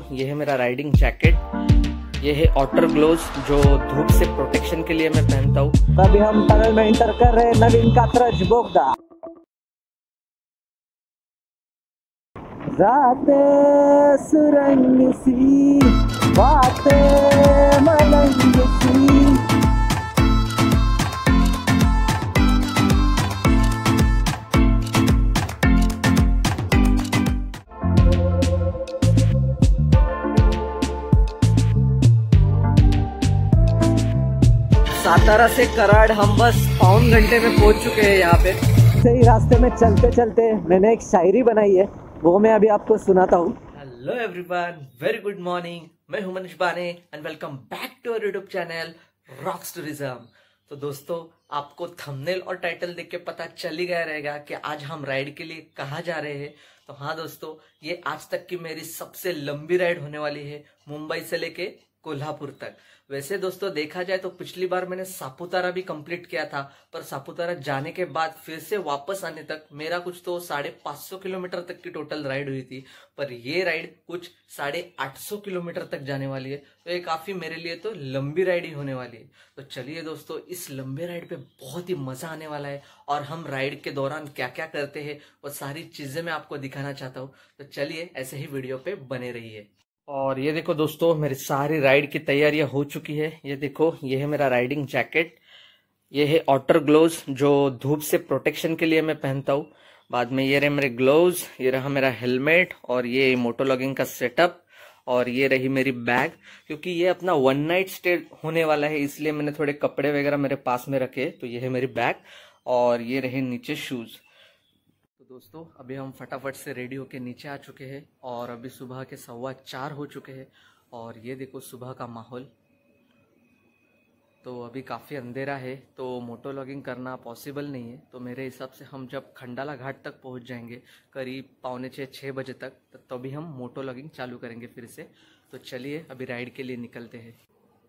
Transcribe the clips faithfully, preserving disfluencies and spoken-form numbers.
ये है मेरा राइडिंग जैकेट। ये है ऑटर ग्लोव्स जो धूप से प्रोटेक्शन के लिए मैं पहनता हूँ। अभी हम टनल में इंटर कर रहे हैं नवीन कात्रज बोगदा। रातें सुरंग सी, बातें मलंग सी। सातारा से कराड़ हम बस पौन घंटे में पहुंच चुके हैं यहाँ पे। सही रास्ते में चलते चलते मैंने एक शायरी बनाई है, वो मैं अभी आपको सुनाता हूँ। Hello everyone, very good morning. मैं हूं Manish Bane and welcome back to our YouTube channel rocks tourism. तो दोस्तों, आपको थंबनेल और टाइटल देख के पता चल ही गया रहेगा कि आज हम राइड के लिए कहाँ जा रहे हैं। तो हाँ दोस्तों, ये आज तक की मेरी सबसे लंबी राइड होने वाली है, मुंबई से लेके कोल्हापुर तक। वैसे दोस्तों देखा जाए तो पिछली बार मैंने सापुतारा भी कंप्लीट किया था, पर सापुतारा जाने के बाद फिर से वापस आने तक मेरा कुछ तो साढ़े पाँच सौ किलोमीटर तक की टोटल राइड हुई थी। पर ये राइड कुछ साढ़े आठ सौ किलोमीटर तक जाने वाली है, तो ये काफी मेरे लिए तो लंबी राइड ही होने वाली है। तो चलिए दोस्तों, इस लंबे राइड पे बहुत ही मजा आने वाला है और हम राइड के दौरान क्या क्या करते हैं वो सारी चीजें मैं आपको दिखाना चाहता हूँ। तो चलिए ऐसे ही वीडियो पे बने रहिए। और ये देखो दोस्तों, मेरी सारी राइड की तैयारियां हो चुकी है। ये देखो, ये है मेरा राइडिंग जैकेट। ये है ऑटर ग्लोव्स जो धूप से प्रोटेक्शन के लिए मैं पहनता हूँ। बाद में ये रहे मेरे ग्लोव्स, ये रहा मेरा हेलमेट और ये मोटोलॉगिंग का सेटअप और ये रही मेरी बैग। क्योंकि ये अपना वन नाइट स्टे होने वाला है, इसलिए मैंने थोड़े कपड़े वगैरह मेरे पास में रखे। तो ये है मेरी बैग और ये रहे नीचे शूज। तो दोस्तों, अभी हम फटाफट से रेडी होके नीचे आ चुके हैं और अभी सुबह के सवा चार हो चुके हैं। और ये देखो सुबह का माहौल। तो अभी काफ़ी अंधेरा है, तो मोटो लॉगिंग करना पॉसिबल नहीं है। तो मेरे हिसाब से हम जब खंडाला घाट तक पहुंच जाएंगे करीब पौने छः छः बजे तक, तभी हम मोटो लॉगिंग चालू करेंगे फिर से। तो चलिए अभी राइड के लिए निकलते हैं।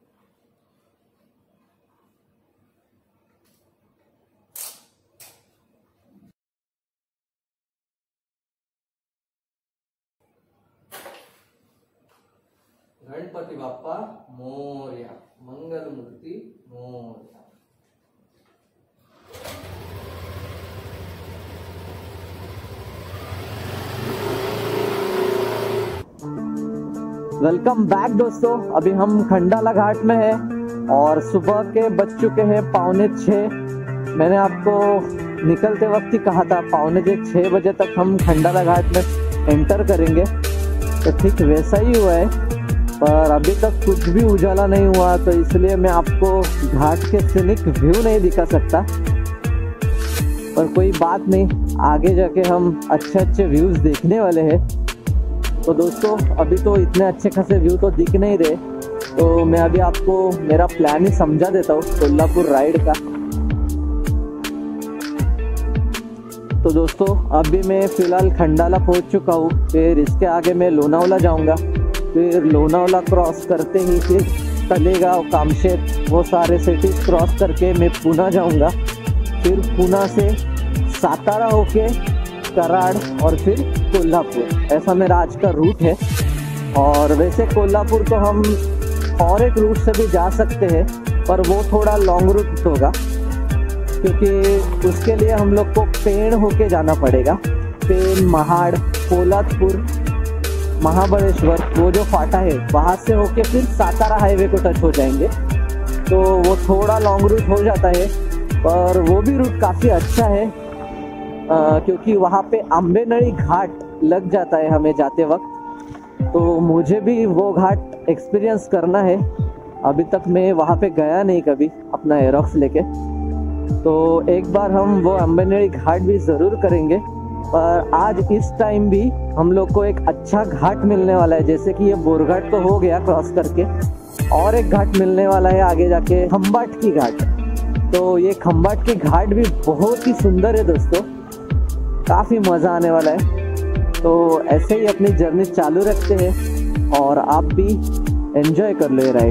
गणपति बाप्पा मोरया, मंगल मूर्ति मोरया। वेलकम बैक दोस्तों, अभी हम खंडाला घाट में हैं और सुबह के बज चुके हैं पौने छः। मैंने आपको निकलते वक्त ही कहा था पौने छः बजे तक हम खंडाला घाट में एंटर करेंगे। तो ठीक वैसा ही हुआ है, पर अभी तक कुछ भी उजाला नहीं हुआ, तो इसलिए मैं आपको घाट के सीनिक व्यू नहीं दिखा सकता। पर कोई बात नहीं, आगे जाके हम अच्छे अच्छे व्यूज़ देखने वाले हैं। तो दोस्तों, अभी तो इतने अच्छे खासे व्यू तो दिख नहीं रहे, तो मैं अभी आपको मेरा प्लान ही समझा देता हूँ कोल्हापुर राइड का। तो दोस्तों, अभी मैं फ़िलहाल खंडाला पहुँच चुका हूँ। फिर इसके आगे मैं लोनावला जाऊँगा, फिर लोनावला क्रॉस करते ही फिर तलेगांव, कामशेत, वो सारे सिटीज़ क्रॉस करके मैं पुणे जाऊंगा। फिर पुणे से सातारा होके कराड़ और फिर कोल्हापुर। ऐसा मेरा आज का रूट है। और वैसे कोल्हापुर तो हम और एक रूट से भी जा सकते हैं, पर वो थोड़ा लॉन्ग रूट होगा, क्योंकि उसके लिए हम लोग को पेण होके जाना पड़ेगा। पेण, महाड़, पोलादपुर, महाबलेश्वर, वो जो फाटा है वहाँ से होके फिर सातारा हाईवे को टच हो जाएंगे। तो वो थोड़ा लॉन्ग रूट हो जाता है, पर वो भी रूट काफ़ी अच्छा है, आ, क्योंकि वहाँ पे अम्बेनड़ी घाट लग जाता है हमें जाते वक्त। तो मुझे भी वो घाट एक्सपीरियंस करना है। अभी तक मैं वहाँ पे गया नहीं कभी अपना एरोक्स लेके, तो एक बार हम वो अम्बेनड़ी घाट भी ज़रूर करेंगे। पर आज इस टाइम भी हम लोग को एक अच्छा घाट मिलने वाला है। जैसे कि ये बोरघाट तो हो गया क्रॉस करके, और एक घाट मिलने वाला है आगे जाके, खंबाट की घाट। तो ये खंबाट की घाट भी बहुत ही सुंदर है दोस्तों, काफ़ी मज़ा आने वाला है। तो ऐसे ही अपनी जर्नी चालू रखते हैं और आप भी एंजॉय कर लो ये राइड।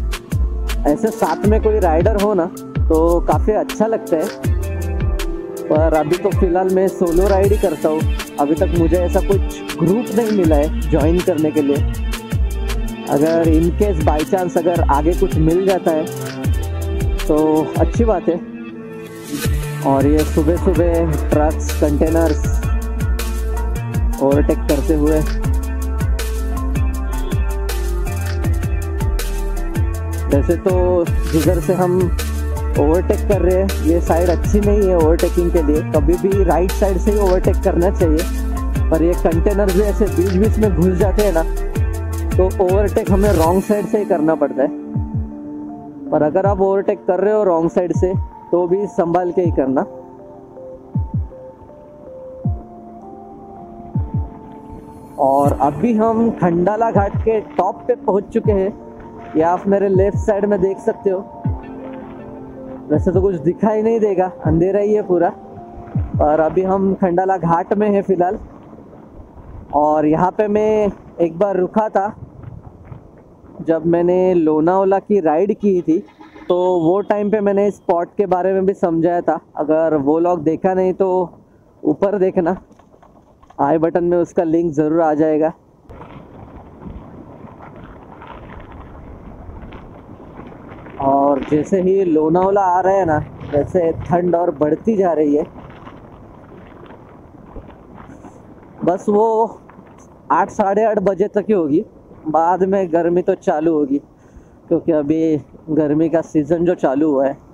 ऐसे साथ में कोई राइडर हो ना तो काफ़ी अच्छा लगता है। पर अभी तो फिलहाल मैं सोलो राइड ही करता हूँ। अभी तक मुझे ऐसा कुछ ग्रुप नहीं मिला है ज्वाइन करने के लिए। अगर इन केस बाई चांस अगर आगे कुछ मिल जाता है तो अच्छी बात है। और ये सुबह सुबह ट्रक्स कंटेनर्स ओवरटेक करते हुए वैसे तो जिधर से हम ओवरटेक कर रहे हैं ये साइड अच्छी नहीं है ओवरटेकिंग के लिए। कभी भी राइट साइड से ही ओवरटेक करना चाहिए, पर ये कंटेनर भी ऐसे बीच बीच में घुस जाते हैं ना, तो ओवरटेक हमें रॉन्ग साइड से ही करना पड़ता है। पर अगर आप ओवरटेक कर रहे हो रॉन्ग साइड से तो भी संभाल के ही करना। और अभी हम खंडाला घाट के टॉप पे पहुंच चुके हैं। ये आप मेरे लेफ्ट साइड में देख सकते हो। वैसे तो कुछ दिखाई नहीं देगा, अंधेरा ही है पूरा, और अभी हम खंडाला घाट में हैं फिलहाल। और यहाँ पे मैं एक बार रुका था जब मैंने लोनावला की राइड की थी, तो वो टाइम पे मैंने इस स्पॉट के बारे में भी समझाया था। अगर वो लोग देखा नहीं तो ऊपर देखना, आई बटन में उसका लिंक ज़रूर आ जाएगा। और जैसे ही लोनावला आ रहा है ना, वैसे ठंड और बढ़ती जा रही है। बस वो आठ साढ़े आठ बजे तक ही होगी, बाद में गर्मी तो चालू होगी, क्योंकि अभी गर्मी का सीज़न जो चालू हुआ है।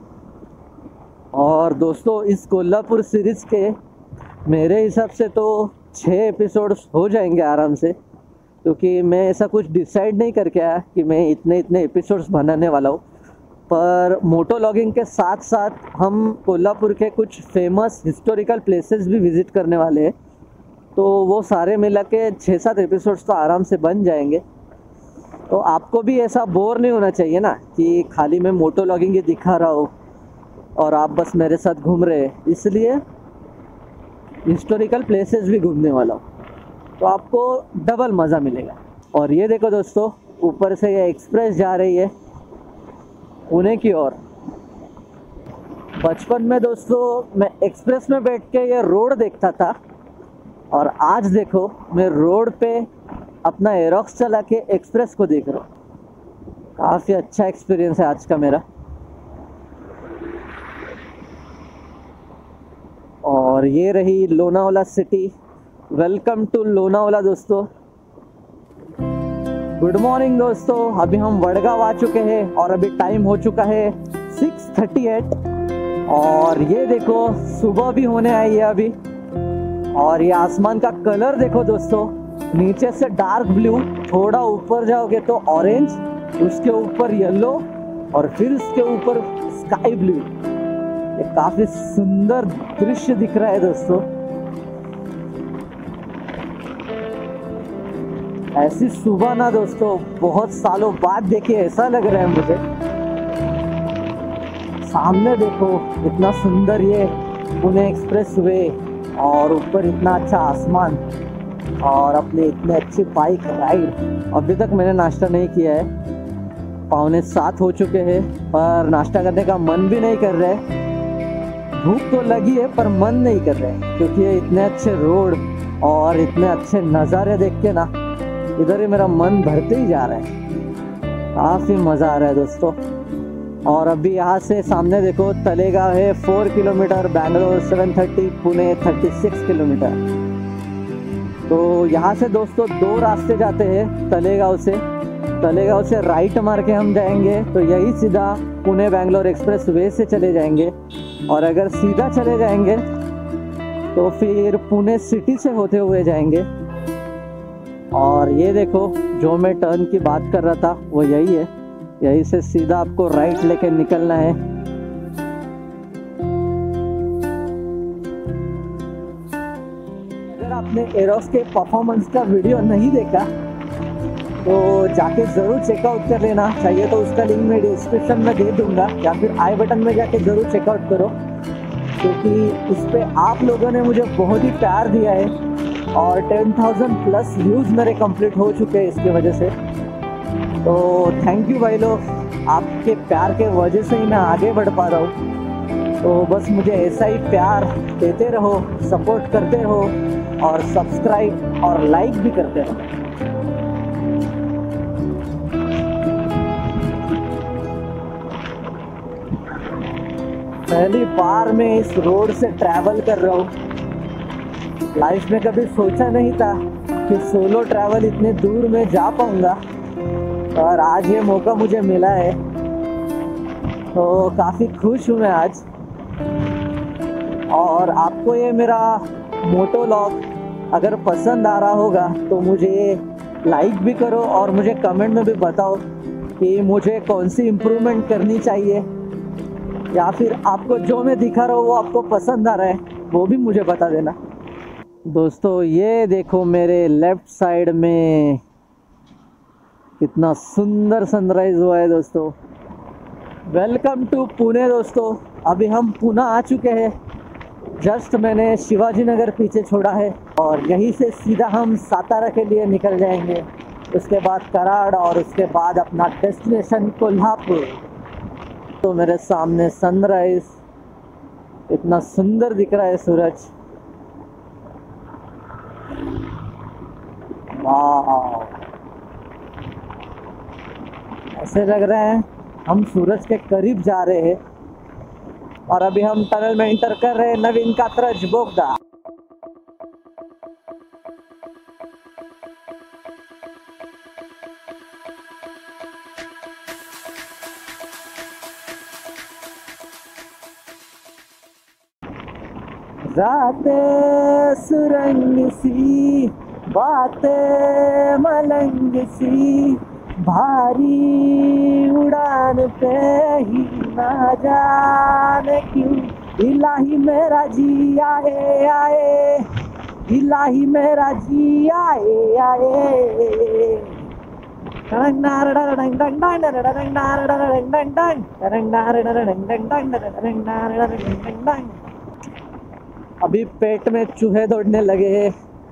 और दोस्तों इस कोल्हापुर सीरीज़ के मेरे हिसाब से तो छः एपिसोड्स हो जाएंगे आराम से, क्योंकि मैं ऐसा कुछ डिसाइड नहीं करके आया कि मैं इतने इतने एपिसोड्स बनाने वाला हूँ। पर मोटो लॉगिंग के साथ साथ हम कोल्हापुर के कुछ फेमस हिस्टोरिकल प्लेसेस भी विज़िट करने वाले हैं, तो वो सारे मिला के छः सात एपिसोड्स तो आराम से बन जाएंगे। तो आपको भी ऐसा बोर नहीं होना चाहिए ना कि खाली मैं मोटो लॉगिंग ही दिखा रहा हूँ और आप बस मेरे साथ घूम रहे हैं। इसलिए हिस्टोरिकल प्लेसेस भी घूमने वाला हूँ, तो आपको डबल मज़ा मिलेगा। और ये देखो दोस्तों, ऊपर से ये एक्सप्रेस जा रही है पुणे की ओर। बचपन में दोस्तों मैं एक्सप्रेस में बैठ के ये रोड देखता था, और आज देखो मैं रोड पे अपना एरोक्स चला के एक्सप्रेस को देख रहा हूँ। काफ़ी अच्छा एक्सपीरियंस है आज का मेरा। और ये रही Lonavala city. Welcome to Lonavala दोस्तों। गुड मॉर्निंग दोस्तों। अभी हम वडगांव आ चुके हैं और अभी टाइम हो चुका है सिक्स थर्टी एट। और ये देखो सुबह भी होने आई है अभी। और ये आसमान का कलर देखो दोस्तों, नीचे से डार्क ब्लू, थोड़ा ऊपर जाओगे तो ऑरेंज, उसके ऊपर येलो, और फिर उसके ऊपर स्काई ब्लू। ये काफी सुंदर दृश्य दिख रहा है दोस्तों। ऐसी सुबह ना दोस्तों बहुत सालों बाद देखिए, ऐसा लग रहा है मुझे। सामने देखो इतना सुंदर ये पुणे एक्सप्रेस वे, और ऊपर इतना अच्छा आसमान, और अपनी इतनी अच्छी बाइक राइड। अभी तक मैंने नाश्ता नहीं किया है, पौने सात हो चुके हैं, पर नाश्ता करने का मन भी नहीं कर रहा है। भूख तो लगी है पर मन नहीं कर रहा है, क्योंकि ये इतने अच्छे रोड और इतने अच्छे नज़ारे देख के ना इधर ही मेरा मन भरते ही जा रहा है। काफ़ी मज़ा आ रहा है दोस्तों। और अभी यहाँ से सामने देखो तलेगांव है four kilometre, Bangalore seven thirty, Pune thirty six kilometre. तो यहाँ से दोस्तों दो रास्ते जाते हैं तलेगांव से। तलेगांव से राइट मार के हम जाएंगे तो यही सीधा पुणे बैंगलोर एक्सप्रेस वे से चले जाएंगे, और अगर सीधा चले जाएंगे तो फिर पुणे सिटी से होते हुए जाएंगे। और ये देखो जो मैं टर्न की बात कर रहा था वो यही है, यहीं से सीधा आपको राइट लेके निकलना है। अगर आपने एरोक्स के परफॉर्मेंस का वीडियो नहीं देखा तो जाके ज़रूर चेकआउट कर लेना। चाहिए तो उसका लिंक मैं डिस्क्रिप्शन में दे दूंगा, या फिर आई बटन में जाके ज़रूर चेकआउट करो, क्योंकि इस पर आप लोगों ने मुझे बहुत ही प्यार दिया है, और टेन थाउजेंड प्लस व्यूज़ मेरे कंप्लीट हो चुके हैं इसकी वजह से। तो थैंक यू भाई लोग, आपके प्यार के वजह से ही मैं आगे बढ़ पा रहा हूँ। तो बस मुझे ऐसा ही प्यार देते रहो, सपोर्ट करते रहो और सब्सक्राइब और लाइक भी करते रहो। पहली बार मैं इस रोड से ट्रैवल कर रहा हूँ। लाइफ में कभी सोचा नहीं था कि सोलो ट्रैवल इतने दूर में जा पाऊंगा और आज ये मौका मुझे मिला है, तो काफ़ी खुश हूँ मैं आज। और आपको ये मेरा मोटो व्लॉग अगर पसंद आ रहा होगा तो मुझे लाइक भी करो और मुझे कमेंट में भी बताओ कि मुझे कौन सी इम्प्रूवमेंट करनी चाहिए, या फिर आपको जो मैं दिखा रहा हूँ वो आपको पसंद आ रहा है वो भी मुझे बता देना। दोस्तों ये देखो मेरे लेफ्ट साइड में कितना सुंदर सनराइज हुआ है दोस्तों। वेलकम टू पुणे दोस्तों। अभी हम पुणे आ चुके हैं। जस्ट मैंने शिवाजी नगर पीछे छोड़ा है और यहीं से सीधा हम सातारा के लिए निकल जाएंगे, उसके बाद कराड़ और उसके बाद अपना डेस्टिनेशन कोल्हापुर। तो मेरे सामने सनराइज इतना सुंदर दिख रहा है, सूरज, वाह। ऐसे लग रहा है हम सूरज के करीब जा रहे हैं। और अभी हम टनल में इंटर कर रहे हैं नवीन कात्रज बोगदा। रातें सुरंग सी, बातें मलंग सी, भारी उड़ान पे ही ना जाने क्यों इलाही मेरा जी आए आए, इलाही मेरा जी आए आए। अभी पेट में चूहे दौड़ने लगे हैं,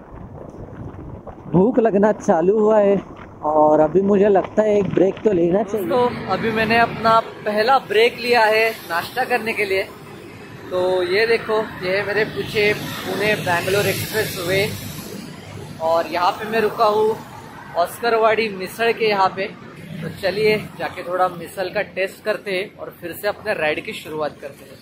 भूख लगना चालू हुआ है और अभी मुझे लगता है एक ब्रेक तो लेना चाहिए। तो अभी मैंने अपना पहला ब्रेक लिया है नाश्ता करने के लिए। तो ये देखो, ये है मेरे पीछे पुणे बैंगलोर एक्सप्रेस वे और यहाँ पे मैं रुका हूँ ऑस्करवाड़ी मिसल के यहाँ पे। तो चलिए जाके थोड़ा मिसल का टेस्ट करते हैं और फिर से अपने राइड की शुरुआत करते हैं।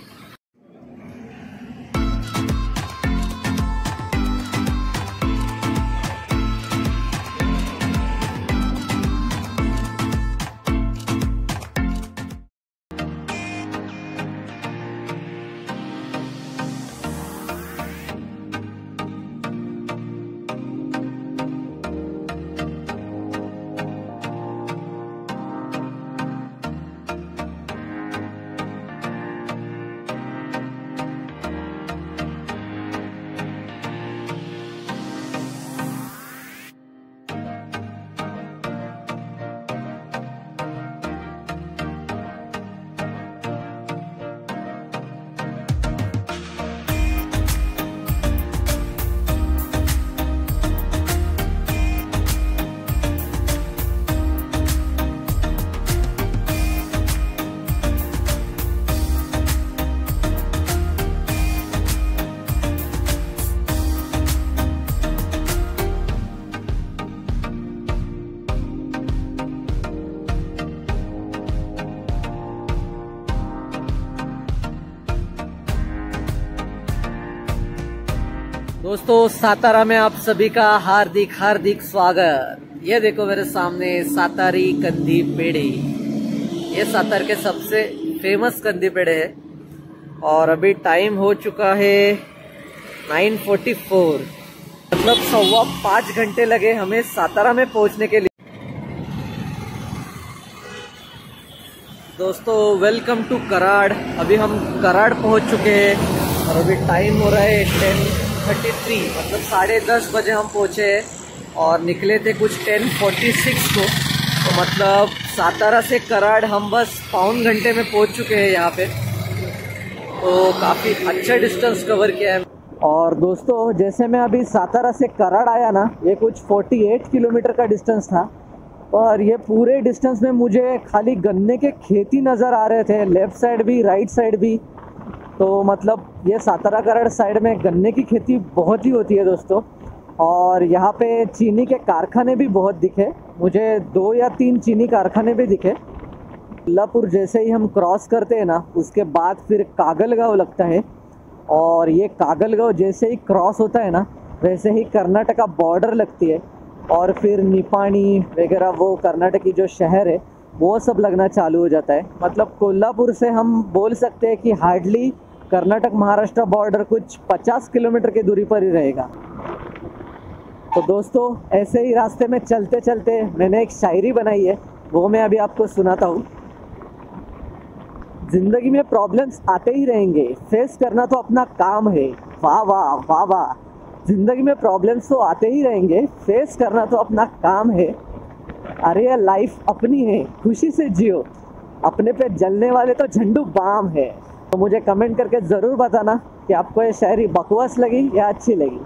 दोस्तों सातारा में आप सभी का हार्दिक हार्दिक स्वागत। ये देखो मेरे सामने सातारी कंदी पेड़े, ये सातार के सबसे फेमस कंदी पेड़े है और अभी टाइम हो चुका है नाइन फोर्टी फोर, मतलब सवा पाँच घंटे लगे हमें सातारा में पहुंचने के लिए। दोस्तों वेलकम टू कराड़। अभी हम कराड़ पहुंच चुके हैं और अभी टाइम हो रहा है टेन थर्टी थ्री, मतलब साढ़े दस बजे हम पहुंचे और निकले थे कुछ टेन फोर्टी सिक्स को। तो मतलब सातारा से कराड़ हम बस पौन घंटे में पहुंच चुके हैं यहाँ पे। तो काफ़ी अच्छा डिस्टेंस कवर किया है। और दोस्तों जैसे मैं अभी सातारा से कराड़ आया ना, ये कुछ अड़तालीस किलोमीटर का डिस्टेंस था और ये पूरे डिस्टेंस में मुझे खाली गन्ने के खेती नज़र आ रहे थे, लेफ्ट साइड भी राइट साइड भी। तो मतलब ये सातारा कराड़ साइड में गन्ने की खेती बहुत ही होती है दोस्तों। और यहाँ पे चीनी के कारखाने भी बहुत दिखे मुझे, दो या तीन चीनी कारखाने भी दिखे। कोल्हापुर जैसे ही हम क्रॉस करते हैं ना, उसके बाद फिर कागलगांव लगता है। और ये कागलगांव जैसे ही क्रॉस होता है ना, वैसे ही कर्नाटका बॉर्डर लगती है। और फिर निपाणी वगैरह वो कर्नाटक की जो शहर है वो सब लगना चालू हो जाता है। मतलब कोल्हापुर से हम बोल सकते हैं कि हार्डली कर्नाटक महाराष्ट्र बॉर्डर कुछ पचास किलोमीटर की दूरी पर ही रहेगा। तो दोस्तों ऐसे ही रास्ते में चलते चलते मैंने एक शायरी बनाई है, वो मैं अभी आपको सुनाता हूँ। जिंदगी में प्रॉब्लम्स आते ही रहेंगे, फेस करना तो अपना काम है। वाह वाह वाह वाह। जिंदगी में प्रॉब्लम्स तो आते ही रहेंगे, फेस करना तो अपना काम है। अरे ये लाइफ अपनी है, खुशी से जियो, अपने पे जलने वाले तो झंडू बाम है। तो मुझे कमेंट करके ज़रूर बताना कि आपको ये शायरी बकवास लगी या अच्छी लगी।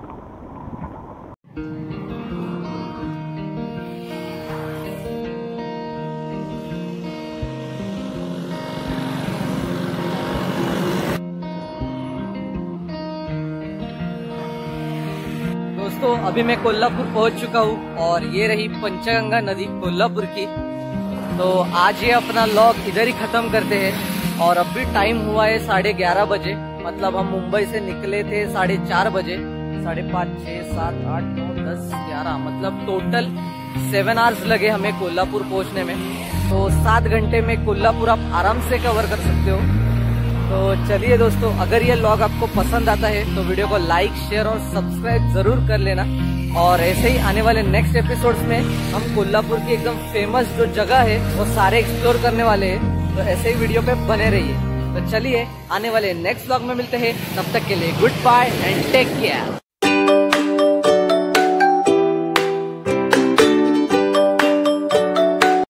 दोस्तों अभी मैं कोल्हापुर पहुंच चुका हूँ और ये रही पंचगंगा नदी कोल्हापुर की। तो आज ये अपना व्लॉग इधर ही खत्म करते हैं। और अभी टाइम हुआ है साढ़े ग्यारह बजे, मतलब हम मुंबई से निकले थे साढ़े चार बजे। साढ़े पाँच छः सात आठ नौ दस ग्यारह मतलब टोटल सेवन आवर्स लगे हमें कोल्हापुर पहुंचने में। तो सात घंटे में कोल्हापुर आप आराम से कवर कर सकते हो। तो चलिए दोस्तों, अगर ये व्लॉग आपको पसंद आता है तो वीडियो को लाइक शेयर और सब्सक्राइब जरूर कर लेना। और ऐसे ही आने वाले नेक्स्ट एपिसोड्स में हम कोल्हापुर की एकदम फेमस जो जगह है वो सारे एक्सप्लोर करने वाले हैं। तो ऐसे ही वीडियो पे बने रहिए। तो चलिए आने वाले नेक्स्ट व्लॉग में मिलते हैं, तब तक के लिए good bye and take care.